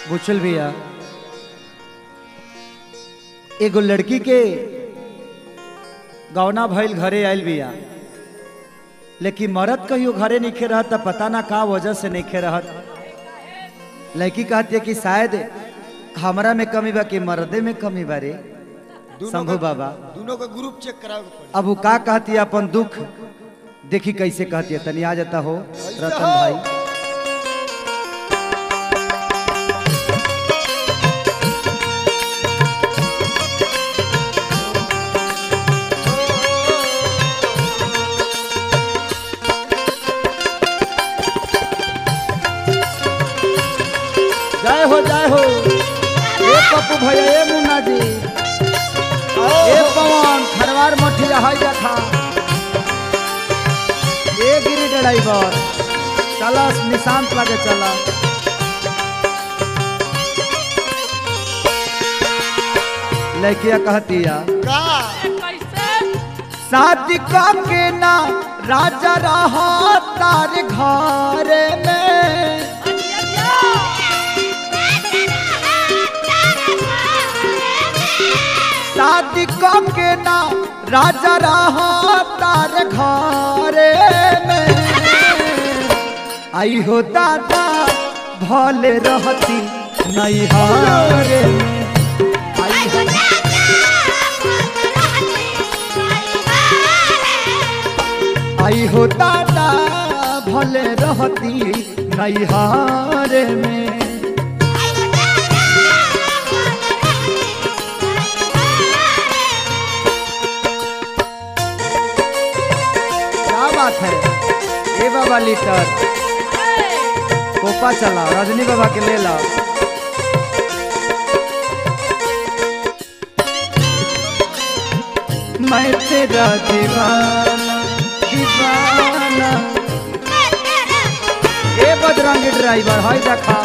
बुचल भैया एगो लड़की के गौना भइल घरे आयल बिया, लेकिन मरद कहियो घरे नहीं रहत, पता ना का वजह से नहीं रहत। लड़की कहती है कि शायद हमरा में कमी बा कि मर्दे में कमी बा रे शंभू बाबा। दोनों का ग्रुप चेक कराओ। अब वो का कहती है अपन दुख देखी कैसे कहती है, तनी आ जाता हो रतन भाई। जय हो ए पप्पू भैया, ए मुन्ना जी, ए पवन खरवार मठिया है देखा, ए गिरी ड्राइवर चला निशांत लगे चला। लड़किया कहती है शादी के ना राजा रहा तार घर में, शादी के ना राजा रहा तार घर में। आई हो दादा भले रहती नहीं हारे में, आई हो आई हो दादा भले रहती नहीं हारे में। बात है ए बाबा लीटर कोपा चला रजनी बाबा के ले ला। मैं तेरा दीवाना दीवाना, ए बजरंगी ड्राइवर हाय देखा,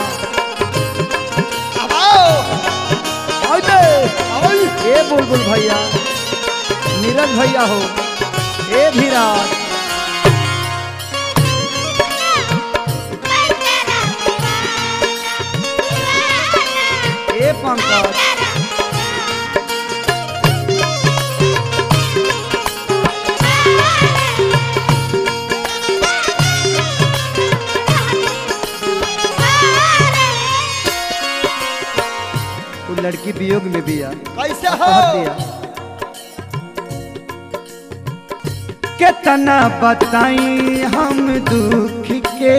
ए बुलबुल भैया, नीरज भैया हो, ए धीराज, पंकज, वो लड़की वियोग में भी कैसे हो कितना बताई हम दुख के,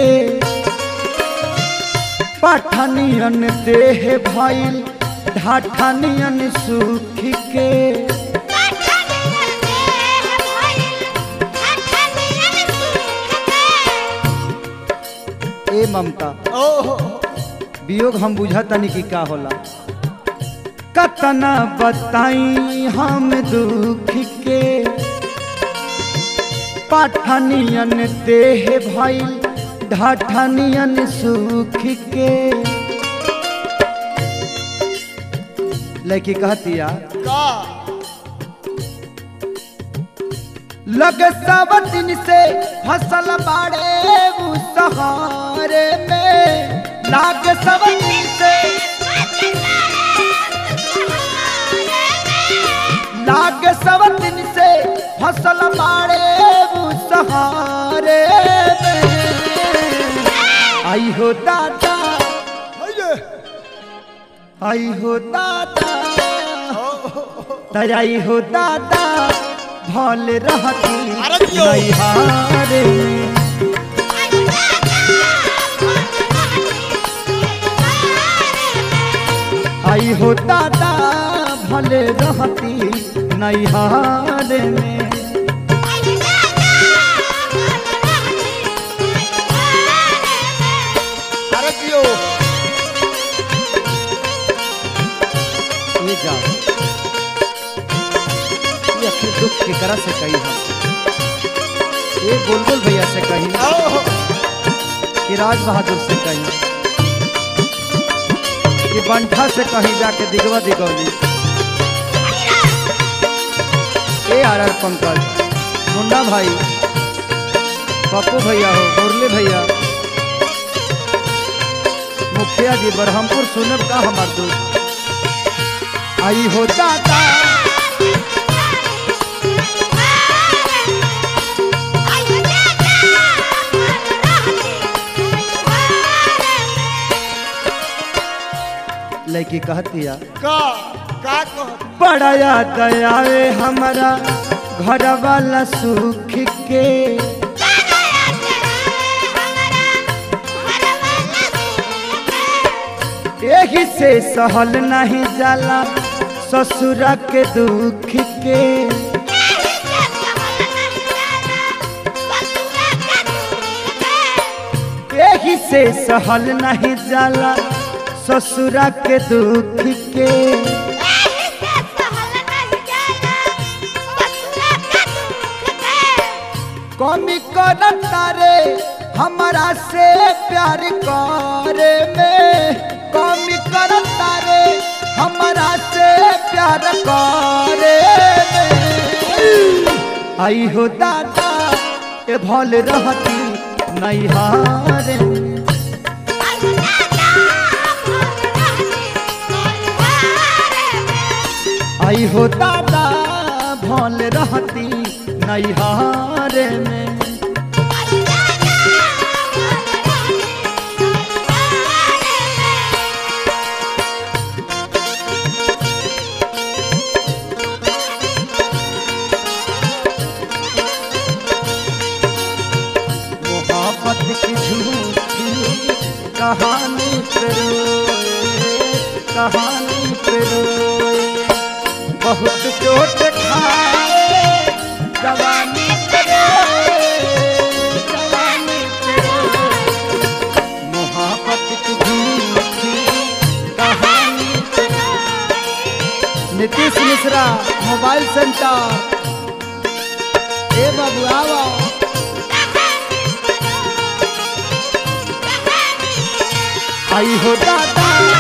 पठनियन देह भइल ढाठनियन सुख के। ए ममता वियोग हम बुझातनी कि का होला, कतना बताई हम दुख के, पठनियन देह भइल ढाठनियन सुख के। लड़की कहती लग सब दिन से फसल बाड़े सहारे में, लाग सब दिन से लाग सब दिन से फसल बाड़े सहारे में। आई हो दादा आई हो दादा तराई हो दादा भल रहती नहीं हारे में। आई हो दादा भले रहती नहीं हारे में। ये जाओ ये अपने दुख की तरह से कही हम, ये बुलबुल भैया से कही कि राज बहादुर से कही, ये बंठा से कहीं जाके दिगवा दिगौली, ए आर पंकज मुन्ना भाई, पप्पू भैया हो, मुरली भैया, मुखिया जी बरहमपुर सुनब का हमार दूध आई हो दादा लड़की कहतिया का कह बड़ा याद आवे हमारा घर वाला सुख के यही से सहल नहीं जाला ससुरा के दुख के यही से सहल नहीं जाला ससुरा के दुख के कमी करता रे हमारा से प्यार करे में कमी करता रे हमारा से प्यार करे में आई हो दादा ए भल रहती नहीं हारे आई हो दादा भल रहती नहीं हारे में मोहब्बत की झूठी कहानी पे रोए कहानी पे रोए बहुत चोट खाए जवानी पे जवानी पे मोहब्बत की झूठी कहानी पे नीतीश मिश्रा मोबाइल सेंटर ए बाबू आओ आई हो दादा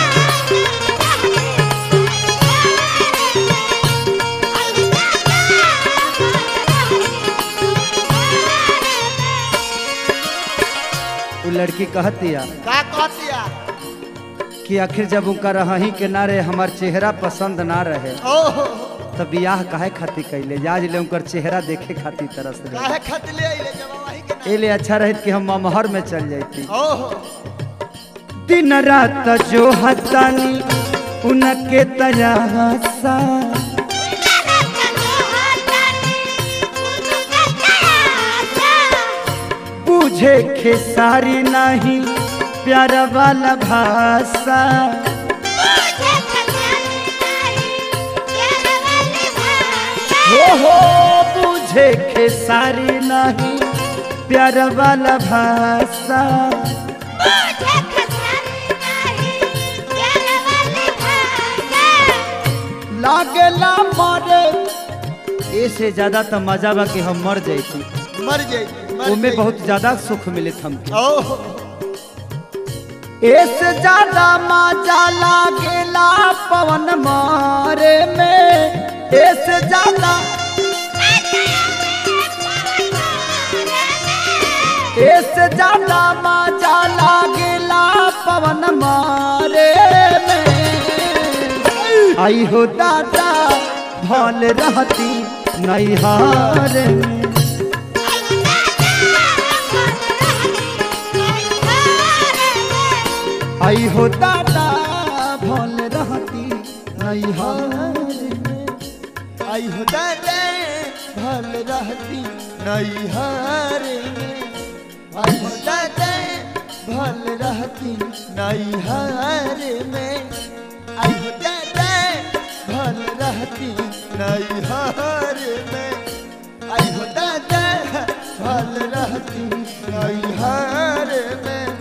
वो लड़की कहतिया का कहतिया कि आखिर जब उनका रही के ना रहे हमार चेहरा पसंद ना रहे ओहो तब बियाह काहे खातिर कैले आज ले उनकर चेहरा देखे खातिर तरस रहे काहे खतले आइले जब वही के ए ले अच्छा रहत कि हम ममहर में चल जाती ओहो दिन रात जो हतानी उनके तरासा बुझे खेसारी नहीं प्यार वाला भाषा हो बुझे खेसारी नहीं प्यार वाला भाषा लागेला मरे ऐसे ज्यादा तो मजा बा कि हम मर जाती मर जाई उनमें बहुत ज्यादा सुख मिले हमके ओहो ऐसे ज्यादा मजा लागेला पवन मारे में ऐसे ज्यादा ऐसे ज्यादा मजा लागेला पवन मारे में आई हो दादा भल रहती नहीं हारे में आई हो दादा भल रहती नहीं हारे में आई हो दादा भल रहती नहीं हारे आई हो दादा भल रहती नहीं हारे में आई हो दादा भल रहती नहीं हारे में आई हो दादा भल रहती नहीं हारे में